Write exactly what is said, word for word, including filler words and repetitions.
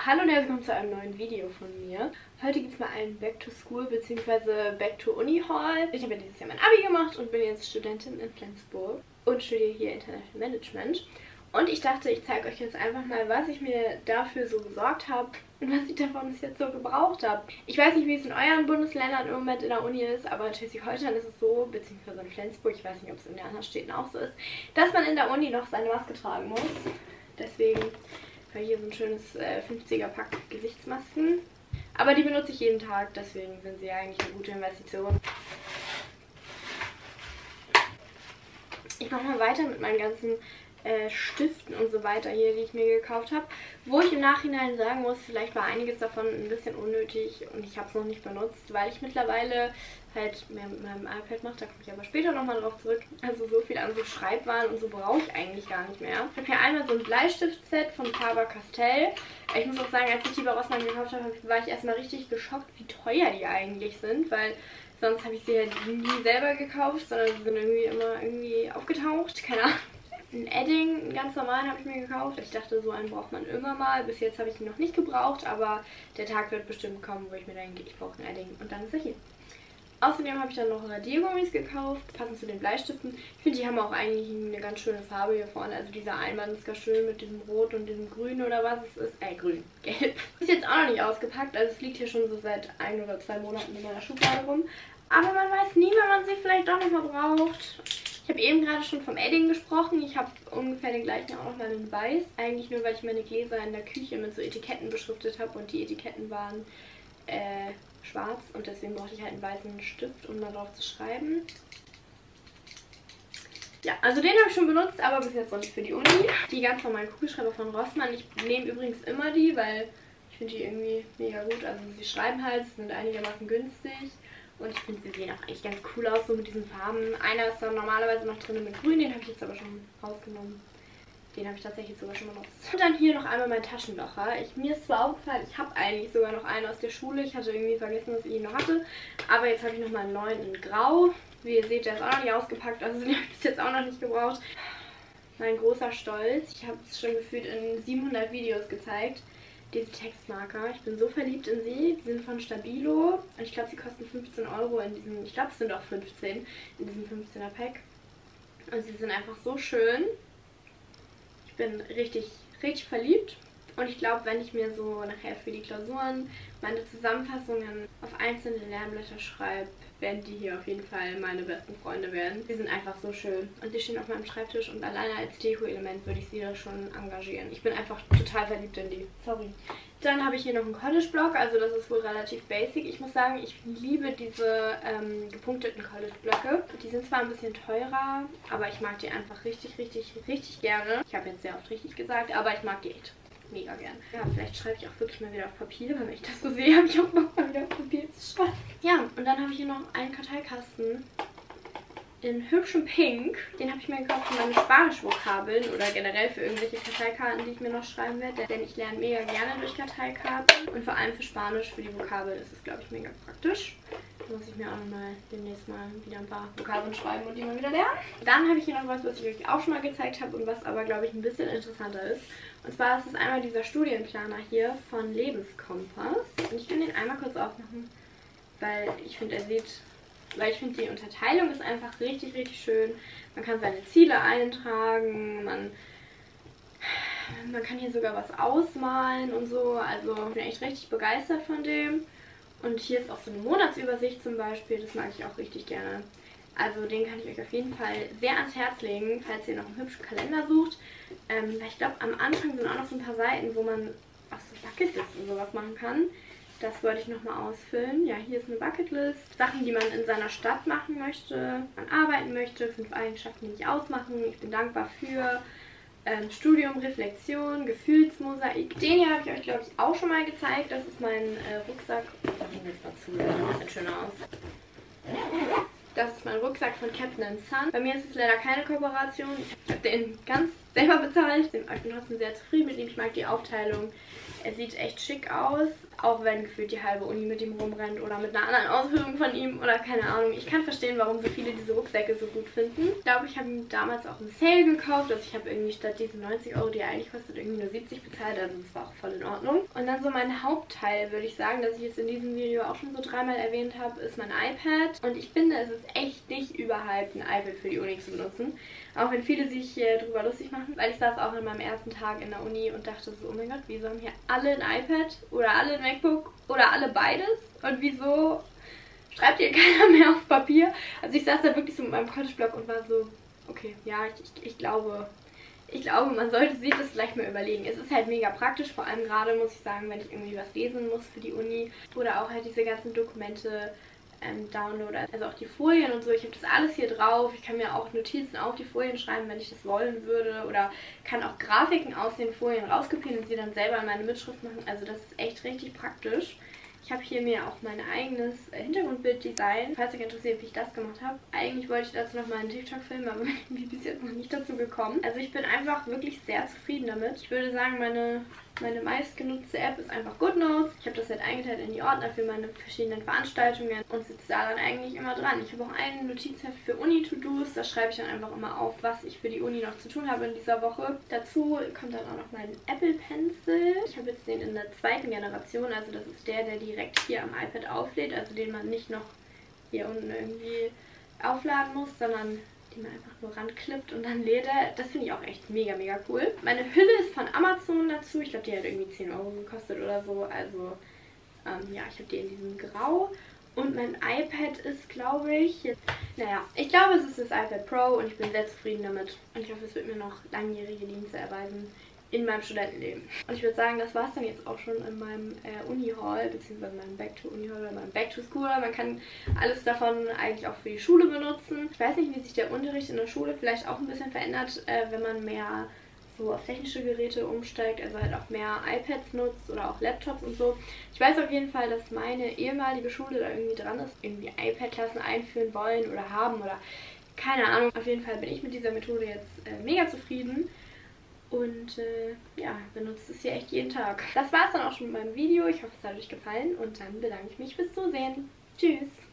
Hallo und herzlich willkommen zu einem neuen Video von mir. Heute gibt es mal einen Back to School bzw. Back to Uni Haul. Ich habe ja dieses Jahr mein Abi gemacht und bin jetzt Studentin in Flensburg und studiere hier International Management. Und ich dachte, ich zeige euch jetzt einfach mal, was ich mir dafür so besorgt habe und was ich davon bis jetzt so gebraucht habe. Ich weiß nicht, wie es in euren Bundesländern im Moment in der Uni ist, aber in Schleswig-Holstein ist es so, beziehungsweise in Flensburg, ich weiß nicht, ob es in den anderen Städten auch so ist, dass man in der Uni noch seine Maske tragen muss. Deswegen habe ich hier so ein schönes äh, fünfziger Pack Gesichtsmasken. Aber die benutze ich jeden Tag, deswegen sind sie ja eigentlich eine gute Investition. Ich mache mal weiter mit meinen ganzen äh, Stiften und so weiter hier, die ich mir gekauft habe. Wo ich im Nachhinein sagen muss, vielleicht war einiges davon ein bisschen unnötig und ich habe es noch nicht benutzt, weil ich mittlerweile halt mehr mit meinem iPad mache. Da komme ich aber später nochmal drauf zurück. Also so viel an so Schreibwaren und so brauche ich eigentlich gar nicht mehr. Ich habe hier einmal so ein Bleistiftset von Faber-Castell. Ich muss auch sagen, als ich die bei Rossmann gekauft habe, war ich erstmal richtig geschockt, wie teuer die eigentlich sind, weil sonst habe ich sie halt nie selber gekauft, sondern sie sind irgendwie immer irgendwie aufgetaucht. Keine Ahnung. Ein Edding, einen ganz normalen, habe ich mir gekauft. Ich dachte, so einen braucht man immer mal. Bis jetzt habe ich ihn noch nicht gebraucht, aber der Tag wird bestimmt kommen, wo ich mir denke, ich brauche einen Edding. Und dann ist er hier. Außerdem habe ich dann noch Radiergummis gekauft, passend zu den Bleistiften. Ich finde, die haben auch eigentlich eine ganz schöne Farbe hier vorne. Also dieser Einband ist ganz schön mit diesem Rot und diesem Grün oder was es ist. Äh, grün, gelb. Ist jetzt auch noch nicht ausgepackt, also es liegt hier schon so seit ein oder zwei Monaten in meiner Schublade rum. Aber man weiß nie, wenn man sie vielleicht doch nochmal braucht. Ich habe eben gerade schon vom Edding gesprochen. Ich habe ungefähr den gleichen auch nochmal in weiß. Eigentlich nur, weil ich meine Gläser in der Küche mit so Etiketten beschriftet habe und die Etiketten waren äh, schwarz und deswegen brauchte ich halt einen weißen Stift, um da drauf zu schreiben. Ja, also den habe ich schon benutzt, aber bis jetzt noch nicht für die Uni. Die ganz normalen Kugelschreiber von Rossmann. Ich nehme übrigens immer die, weil ich finde die irgendwie mega gut. Also sie schreiben halt, sie sind einigermaßen günstig. Und ich finde, sie sehen auch eigentlich ganz cool aus, so mit diesen Farben. Einer ist dann normalerweise noch drin mit grün, den habe ich jetzt aber schon rausgenommen. Den habe ich tatsächlich sogar schon benutzt. Und dann hier noch einmal mein Taschenlocher. Ich, mir ist zwar aufgefallen, ich habe eigentlich sogar noch einen aus der Schule. Ich hatte irgendwie vergessen, dass ich ihn noch hatte. Aber jetzt habe ich nochmal einen neuen in Grau. Wie ihr seht, der ist auch noch nicht ausgepackt. Also den habe ich bis jetzt auch noch nicht gebraucht. Mein großer Stolz. Ich habe es schon gefühlt in siebenhundert Videos gezeigt. Diese Textmarker. Ich bin so verliebt in sie. Die sind von Stabilo. Und ich glaube, sie kosten fünfzehn Euro in diesem, ich glaube, es sind auch fünfzehn in diesem fünfzehner Pack. Und sie sind einfach so schön. Ich bin richtig, richtig verliebt. Und ich glaube, wenn ich mir so nachher für die Klausuren meine Zusammenfassungen auf einzelne Lernblätter schreibe, werden die hier auf jeden Fall meine besten Freunde werden. Die sind einfach so schön. Und die stehen auf meinem Schreibtisch und alleine als Deko-Element würde ich sie da schon engagieren. Ich bin einfach total verliebt in die. Sorry. Dann habe ich hier noch einen College-Block, also das ist wohl relativ basic. Ich muss sagen, ich liebe diese ähm, gepunkteten College-Blöcke. Die sind zwar ein bisschen teurer, aber ich mag die einfach richtig, richtig, richtig gerne. Ich habe jetzt sehr oft richtig gesagt, aber ich mag die echt mega gern. Ja, vielleicht schreibe ich auch wirklich mal wieder auf Papier, weil wenn ich das so sehe, habe ich auch Bock mal wieder auf Papier zu schreiben. Ja, und dann habe ich hier noch einen Karteikasten in hübschem Pink. Den habe ich mir gekauft für meine Spanisch-Vokabeln oder generell für irgendwelche Karteikarten, die ich mir noch schreiben werde. Denn ich lerne mega gerne durch Karteikarten. Und vor allem für Spanisch, für die Vokabeln ist es, glaube ich, mega praktisch. Da muss ich mir auch nochmal demnächst mal wieder ein paar Vokabeln schreiben und die mal wieder lernen. Dann habe ich hier noch was, was ich euch auch schon mal gezeigt habe und was aber, glaube ich, ein bisschen interessanter ist. Und zwar ist es einmal dieser Studienplaner hier von Lebenskompass. Und ich kann den einmal kurz aufmachen, weil ich finde, er sieht... Weil ich finde, die Unterteilung ist einfach richtig, richtig schön. Man kann seine Ziele eintragen, man, man kann hier sogar was ausmalen und so. Also ich bin echt richtig begeistert von dem. Und hier ist auch so eine Monatsübersicht zum Beispiel, das mag ich auch richtig gerne. Also den kann ich euch auf jeden Fall sehr ans Herz legen, falls ihr noch einen hübschen Kalender sucht. Ähm, weil ich glaube, am Anfang sind auch noch so ein paar Seiten, wo man auch so Bucketlist und sowas machen kann. Das wollte ich nochmal ausfüllen. Ja, hier ist eine Bucketlist. Sachen, die man in seiner Stadt machen möchte, man arbeiten möchte, fünf Eigenschaften, die mich ausmachen. Ich bin dankbar für ähm, Studium, Reflexion, Gefühlsmosaik. Den hier habe ich euch, glaube ich, auch schon mal gezeigt. Das ist mein äh, Rucksack. Ich mache ihn jetzt mal zu, das sieht schöner aus. Das ist mein Rucksack von Captain and Son. Bei mir ist es leider keine Kooperation. Ich habe den ganz selber bezahlt. Ich bin trotzdem sehr zufrieden mit ihm. Ich mag die Aufteilung. Er sieht echt schick aus. auch wenn gefühlt die halbe Uni mit ihm rumrennt oder mit einer anderen Ausführung von ihm oder keine Ahnung. Ich kann verstehen, warum so viele diese Rucksäcke so gut finden. Ich glaube, ich habe ihn damals auch im Sale gekauft. Also ich habe irgendwie statt diesen neunzig Euro, die er eigentlich kostet, irgendwie nur siebzig bezahlt. Also das war auch voll in Ordnung. Und dann so mein Hauptteil, würde ich sagen, das ich jetzt in diesem Video auch schon so dreimal erwähnt habe, ist mein iPad. Und ich finde, es ist echt nicht überhyped, ein iPad für die Uni zu benutzen. Auch wenn viele sich äh, darüber lustig machen, weil ich saß auch in meinem ersten Tag in der Uni und dachte so, oh mein Gott, wieso haben hier alle ein iPad oder alle ein MacBook oder alle beides? Und wieso schreibt hier keiner mehr auf Papier? Also ich saß da wirklich so mit meinem College-Blog und war so, okay, ja, ich, ich, ich glaube, ich glaube, man sollte sich das vielleicht mal überlegen. Es ist halt mega praktisch, vor allem gerade, muss ich sagen, wenn ich irgendwie was lesen muss für die Uni oder auch halt diese ganzen Dokumente Ähm, download, also auch die Folien und so. Ich habe das alles hier drauf. Ich kann mir auch Notizen auf die Folien schreiben, wenn ich das wollen würde. Oder kann auch Grafiken aus den Folien rauskopieren und sie dann selber in meine Mitschrift machen. Also das ist echt richtig praktisch. Ich habe hier mir auch mein eigenes Hintergrundbild designt, falls euch interessiert, wie ich das gemacht habe. Eigentlich wollte ich dazu noch mal einen TikTok filmen, aber bin irgendwie bis jetzt noch nicht dazu gekommen. Also ich bin einfach wirklich sehr zufrieden damit. Ich würde sagen, meine, meine meistgenutzte App ist einfach GoodNotes. Ich habe das halt eingeteilt in die Ordner für meine verschiedenen Veranstaltungen und sitze da dann eigentlich immer dran. Ich habe auch einen Notizheft für Uni-To-Dos. Da schreibe ich dann einfach immer auf, was ich für die Uni noch zu tun habe in dieser Woche. Dazu kommt dann auch noch mein Apple Pencil. Ich habe jetzt den in der zweiten Generation, also das ist der, der direkt hier am iPad auflädt, also den man nicht noch hier unten irgendwie aufladen muss, sondern den man einfach nur ranklippt und dann lädt er. Das finde ich auch echt mega, mega cool. Meine Hülle ist von Amazon dazu. Ich glaube, die hat irgendwie zehn Euro gekostet oder so. Also, ähm, ja, ich habe die in diesem Grau. Und mein iPad ist, glaube ich, jetzt, naja, ich glaube, es ist das iPad Pro und ich bin sehr zufrieden damit. Und ich hoffe, es wird mir noch langjährige Dienste erweisen in meinem Studentenleben. Und ich würde sagen, das war es dann jetzt auch schon in meinem äh, Uni-Haul, beziehungsweise meinem Back-to-Uni-Haul oder meinem Back-to-School. Man kann alles davon eigentlich auch für die Schule benutzen. Ich weiß nicht, wie sich der Unterricht in der Schule vielleicht auch ein bisschen verändert, äh, wenn man mehr so auf technische Geräte umsteigt, also halt auch mehr iPads nutzt oder auch Laptops und so. Ich weiß auf jeden Fall, dass meine ehemalige Schule da irgendwie dran ist, irgendwie iPad-Klassen einführen wollen oder haben oder keine Ahnung. Auf jeden Fall bin ich mit dieser Methode jetzt äh, mega zufrieden. Und äh, ja, benutze es hier echt jeden Tag. Das war es dann auch schon mit meinem Video. Ich hoffe, es hat euch gefallen und dann bedanke ich mich fürs Zusehen. Tschüss!